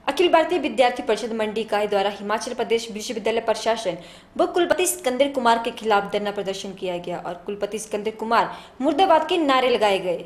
अखिल भारतीय विद्यार्थी परिषद मंडी इकाई द्वारा हिमाचल प्रदेश विश्वविद्यालय प्रशासन व कुलपति सिकंदर कुमार के खिलाफ धरना प्रदर्शन किया गया और कुलपति सिकंदर कुमार मुर्दाबाद के नारे लगाए गए।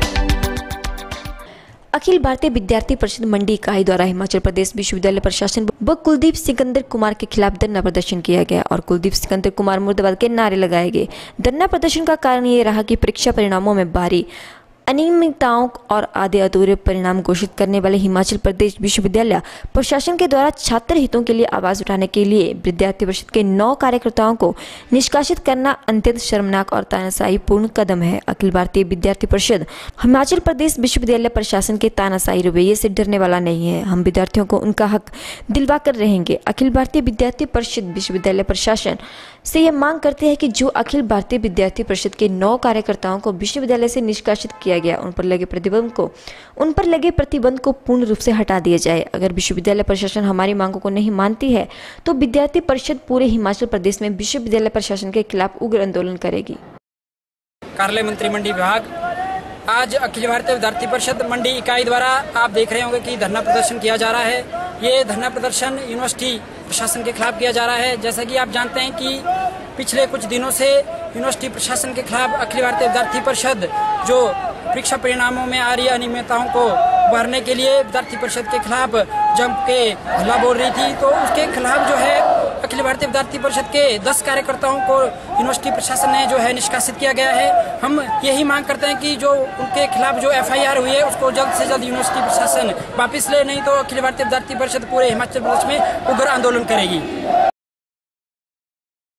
अखिल भारतीय विद्यार्थी परिषद मंडी इकाई द्वारा हिमाचल प्रदेश विश्वविद्यालय प्रशासन व कुलदीप सिकंदर कुमार के खिलाफ धरना प्रदर्शन किया गया और कुलदीप सिकंदर कुमार मुर्दाबाद के नारे लगाए गए। धरना प्रदर्शन का कारण ये रहा कि परीक्षा परिणामों में भारी अनियमितताओं और आधे अधूरे परिणाम घोषित करने वाले हिमाचल प्रदेश विश्वविद्यालय प्रशासन के द्वारा छात्र हितों के लिए आवाज उठाने के लिए विद्यार्थी परिषद के 9 कार्यकर्ताओं को निष्कासित करना अत्यंत शर्मनाक और तानाशाही पूर्ण कदम है। अखिल भारतीय विद्यार्थी परिषद हिमाचल प्रदेश विश्वविद्यालय प्रशासन के तानाशाही रवैये से डरने वाला नहीं है। हम विद्यार्थियों को उनका हक दिलवा कर रहेंगे। अखिल भारतीय विद्यार्थी परिषद विश्वविद्यालय प्रशासन से यह मांग करते हैं कि जो अखिल भारतीय विद्यार्थी परिषद के 9 कार्यकर्ताओं को विश्वविद्यालय से निष्कासित किया गया उन पर लगे प्रतिबंध को पूर्ण रूप से हटा दिया जाए। अगर विश्वविद्यालय प्रशासन हमारी मांगों को नहीं मानती है तो विद्यार्थी परिषद पूरे हिमाचल प्रदेश में विश्वविद्यालय प्रशासन के खिलाफ उग्र आंदोलन करेगी। कार्यालय मंत्री मंडी विभाग आज अखिल भारतीय विद्यार्थी परिषद मंडी इकाई द्वारा आप देख रहे होंगे कि धरना प्रदर्शन किया जा रहा है। ये धरना प्रदर्शन यूनिवर्सिटी प्रशासन के खिलाफ किया जा रहा है। जैसा कि आप जानते हैं कि पिछले कुछ दिनों से यूनिवर्सिटी प्रशासन के खिलाफ अखिल भारतीय विद्यार्थी परिषद जो परीक्षा परिणामों में आ रही अनियमितताओं को उभारने के लिए विद्यार्थी परिषद के खिलाफ जम के हल्ला बोल रही थी, तो उसके खिलाफ जो है अखिल भारतीय विद्यार्थी परिषद के 10 कार्यकर्ताओं को यूनिवर्सिटी प्रशासन ने जो है निष्कासित किया गया है। हम यही मांग करते हैं कि जो उनके खिलाफ जो FIR हुई है उसको जल्द से जल्द यूनिवर्सिटी प्रशासन वापस ले, नहीं तो अखिल भारतीय विद्यार्थी परिषद पूरे हिमाचल प्रदेश में उग्र आंदोलन करेगी।